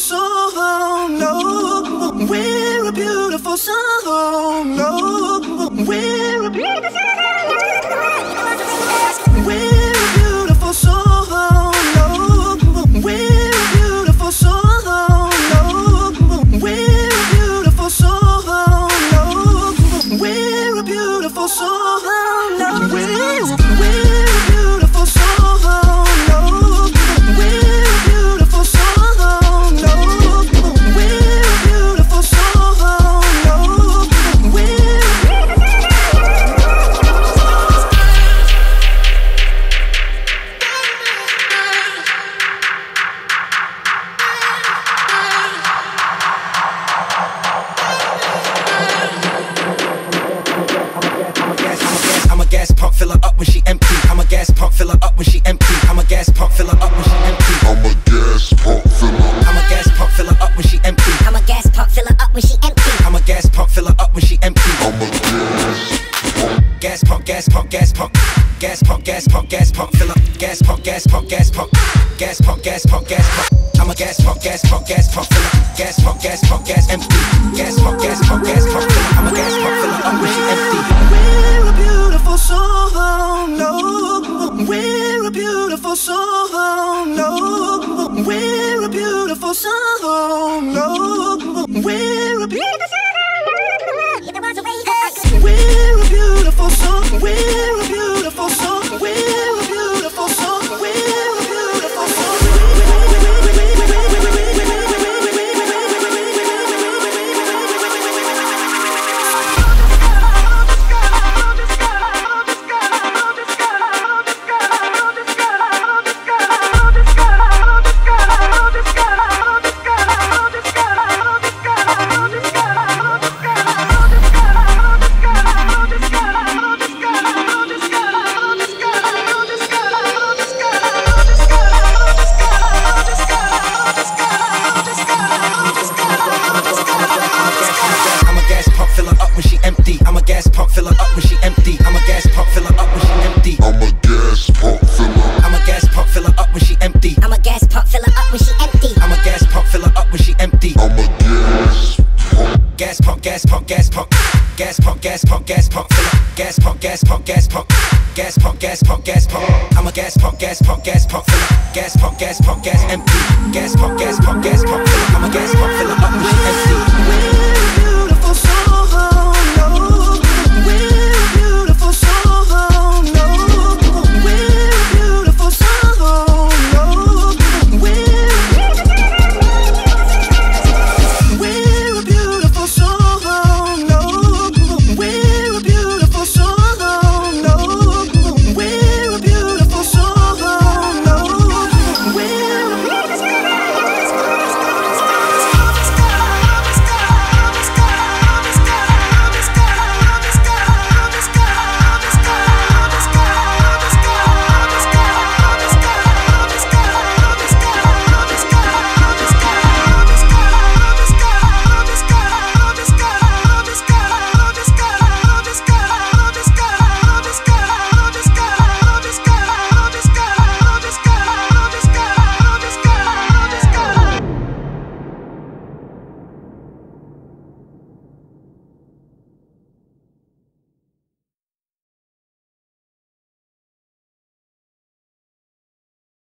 song, no. We're a beautiful song, no. We're a beautiful song. We're a beautiful song, no. We're a beautiful song, no. We're a beautiful song, no. We're a beautiful song, no. We're a beautiful song, no. We're a beautiful song, no. We're a beautiful song, no. We're I'm a gas pump, fill her up when she empty. I'm a gas pump, fill her up when she empty. I'm a gas pump, fill her up when she empty. I'm a gas pump filler. I'm a gas pump, fill her up when she empty. I'm a gas pump, fill her up when she empty. I'm a gas pump, fill her up when she empty. I'm a gas pump. Gas pump, gas pump, gas pump. Gas pump, gas pump, fill up. Gas pump, gas pump, gas pump. Gas pump, gas pump, gas pump. I'm a gas pump, fill up. Gas pump, gas empty. Gas pump, fill up. I'm a gas pump, fill her up when she empty. We're a beautiful song, no. We're a beautiful song, no. We're a beautiful song, no. We're a beautiful song. We're a beautiful song. We're a beautiful song. We're a beautiful song. We're a beautiful song. I'm a gas pump, fill her up when she empty. I'm a gas pump, fill her up when she empty. I'm a gas pump filler. I'm a gas pump, fill her up when she empty. I'm a gas pump, fill her up when she empty. I'm a gas pump, fill her up when she empty. I'm a gas pump. Gas pump, gas pump, gas pump. Gas pump, gas pump, fill up. Gas pump, gas pump, gas pump. Gas pump, gas pump. I'm a gas pump, fill up. Gas pump, gas empty. Gas pump, fill up. I'm a gas pump, fill her up when she empty.